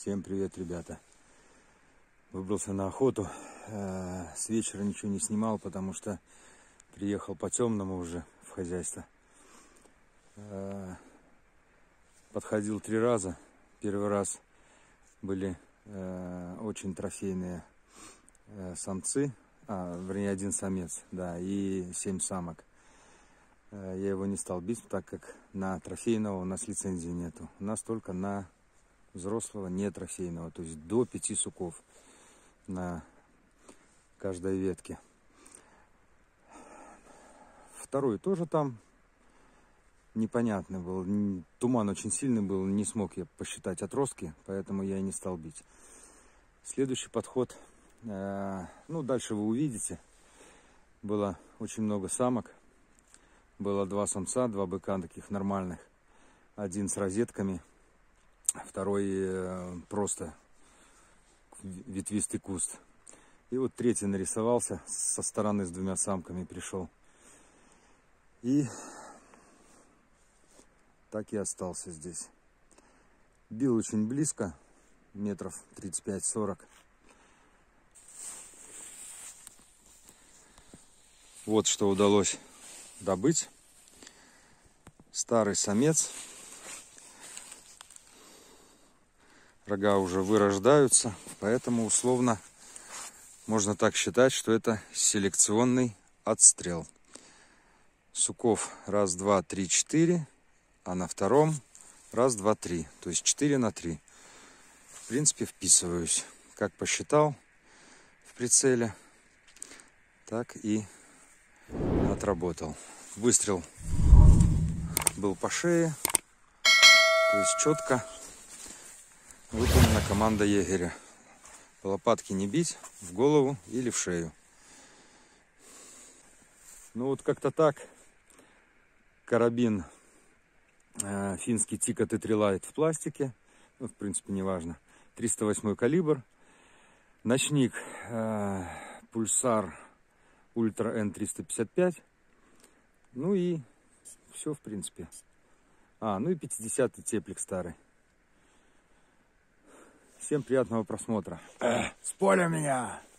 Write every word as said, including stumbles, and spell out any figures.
Всем привет, ребята. Выбрался на охоту. С вечера ничего не снимал, потому что приехал по темному уже в хозяйство. Подходил три раза. Первый раз были очень трофейные самцы, а, вернее, один самец, да, и семь самок. Я его не стал бить, так как на трофейного у нас лицензии нету. У нас только на взрослого не трофейного, то есть до пяти суков на каждой ветке. Второй тоже там непонятный был, туман очень сильный был, не смог я посчитать отростки, поэтому я и не стал бить. Следующий подход, э, ну дальше вы увидите, было очень много самок, было два самца, два быка таких нормальных, один с розетками, второй э, просто ветвистый куст. И вот третий нарисовался со стороны с двумя самками пришел. И так и остался здесь. Бил очень близко, метров тридцать пять сорок. Вот что удалось добыть. Старый самец. Рога уже вырождаются, поэтому условно можно так считать, что это селекционный отстрел. Суков раз, два, три, четыре, а на втором раз, два, три. То есть четыре на три. В принципе, вписываюсь. Как посчитал в прицеле, так и отработал. Выстрел был по шее, то есть четко выполнена команда егеря. Лопатки не бить, в голову или в шею. Ну вот как-то так. Карабин э, финский Тика Т три Лайт в пластике. Ну, в принципе, не важно. триста восьмой калибр. Ночник э, Пульсар Ультра Н триста пятьдесят пять. Ну и все, в принципе. А, ну и пятидесятый теплик старый. Всем приятного просмотра. С поля меня!